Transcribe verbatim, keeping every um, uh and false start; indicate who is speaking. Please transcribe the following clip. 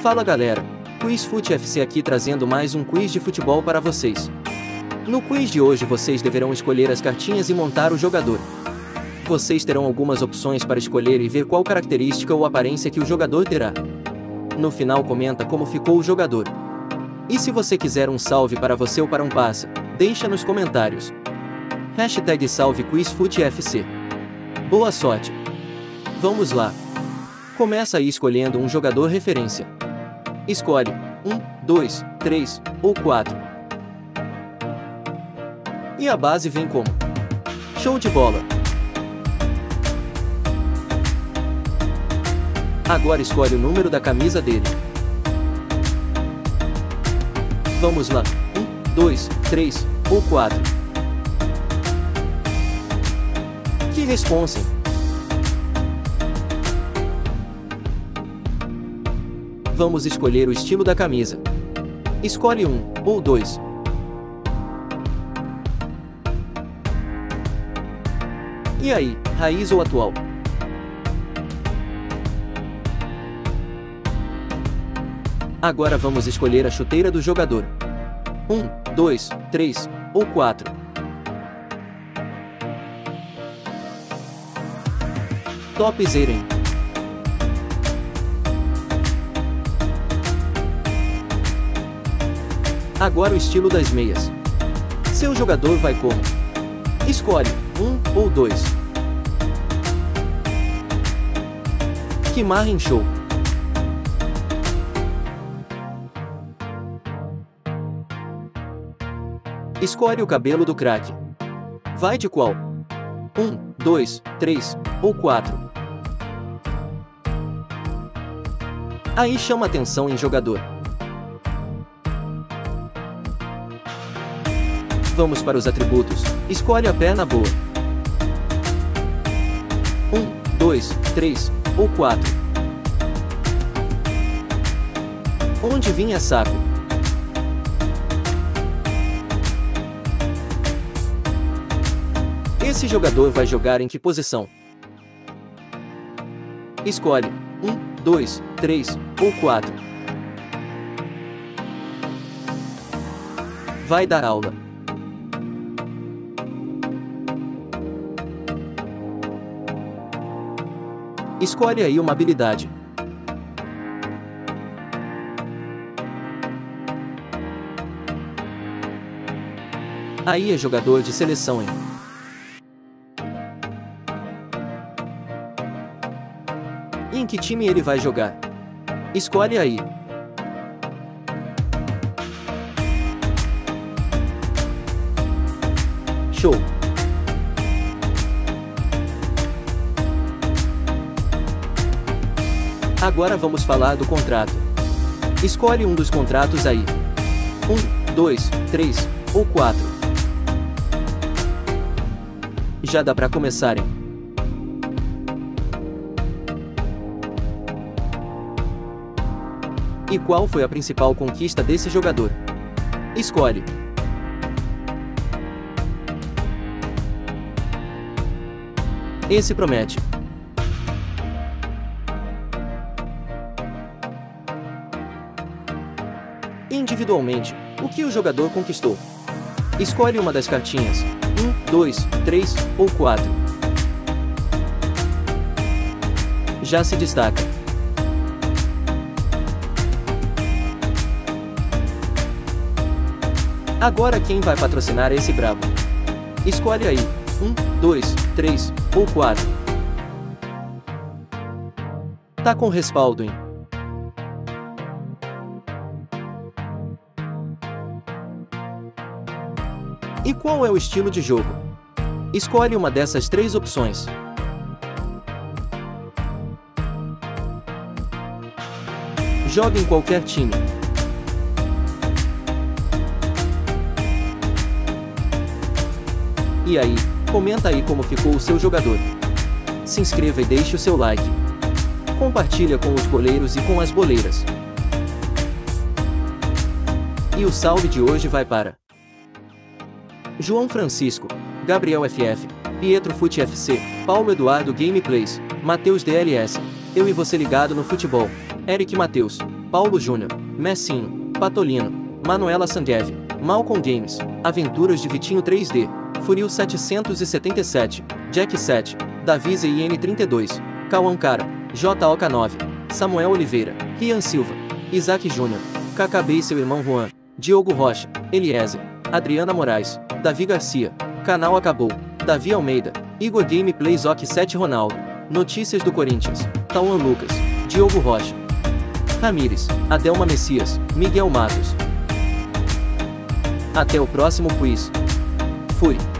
Speaker 1: Fala galera, QuizFut F C aqui trazendo mais um quiz de futebol para vocês. No quiz de hoje vocês deverão escolher as cartinhas e montar o jogador. Vocês terão algumas opções para escolher e ver qual característica ou aparência que o jogador terá. No final comenta como ficou o jogador. E se você quiser um salve para você ou para um passa, deixa nos comentários. Hashtag salve QuizFutFC. Boa sorte! Vamos lá! Começa aí escolhendo um jogador referência. Escolhe um, dois, três ou quatro. E a base vem como? Show de bola! Agora escolhe o número da camisa dele. Vamos lá, um, dois, três ou quatro. Que responsa! Vamos escolher o estilo da camisa. Escolhe um ou dois. E aí, raiz ou atual? Agora vamos escolher a chuteira do jogador. um, dois, três ou quatro. Topzera, hein? Agora o estilo das meias. Seu jogador vai como? Escolhe um ou dois. Que marrem show! Escolhe o cabelo do craque. Vai de qual? um, dois, três ou quatro. Aí chama atenção em jogador. Vamos para os atributos. Escolhe a perna boa. um, dois, três ou quatro. Onde vinha saco? Esse jogador vai jogar em que posição? Escolhe um, dois, três ou quatro. Vai dar aula. Escolhe aí uma habilidade. Aí é jogador de seleção, hein? E em que time ele vai jogar? Escolhe aí. Show! Agora vamos falar do contrato. Escolhe um dos contratos aí. um, dois, três ou quatro. Já dá pra começar, hein? E qual foi a principal conquista desse jogador? Escolhe. Esse promete. Individualmente, o que o jogador conquistou? Escolhe uma das cartinhas. um, dois, três ou quatro. Já se destaca. Agora quem vai patrocinar esse brabo? Escolhe aí. um, dois, três ou quatro. Tá com respaldo, hein? E qual é o estilo de jogo? Escolhe uma dessas três opções. Joga em qualquer time. E aí, comenta aí como ficou o seu jogador. Se inscreva e deixe o seu like. Compartilha com os boleiros e com as boleiras. E o salve de hoje vai para João Francisco, Gabriel F F, Pietro Fut F C, Paulo Eduardo Gameplays, Matheus D L S, eu e você ligado no futebol, Eric Matheus. Paulo Júnior, Messinho, Patolino, Manuela Sangev, Malcolm Games, Aventuras de Vitinho três D, Furil setecentos e setenta e sete, Jack sete, Davi Z I N trinta e dois, Cauã Cara, J O K nove, Samuel Oliveira, Rian Silva, Isaac Júnior, K K B e seu irmão Juan, Diogo Rocha, Eliezer, Adriana Moraes, Davi Garcia, Canal Acabou, Davi Almeida, Igor Gameplays Ok sete Ronaldo, Notícias do Corinthians, Tauan Lucas, Diogo Rocha, Ramires, Adelma Messias, Miguel Matos. Até o próximo quiz. Fui.